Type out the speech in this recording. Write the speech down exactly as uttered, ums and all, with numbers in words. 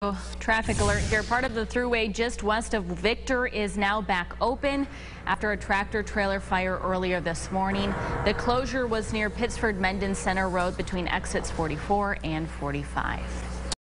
Oh, traffic alert here. Part of the thruway just west of Victor is now back open after a tractor trailer fire earlier this morning. The closure was near Pittsford Mendon Center Road between exits forty-four and forty-five.